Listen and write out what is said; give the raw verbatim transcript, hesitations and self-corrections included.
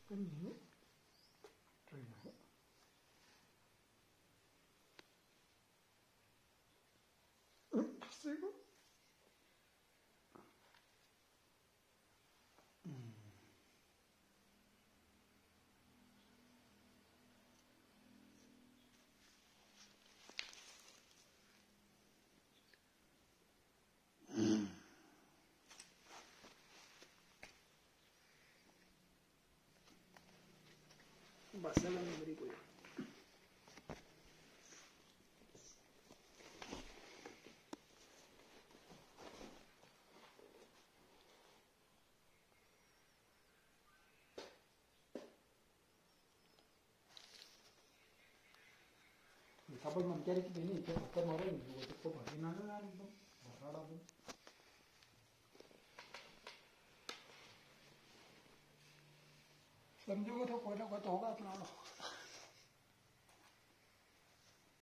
cái nhỉ rồi nữa xíu basta lang memory ko yun. Kapag man-carry kita ini, ito akan orang juga cukup bagi nana itu, berada pun. समझोगे तो कोई ना कोई तो होगा अपना लो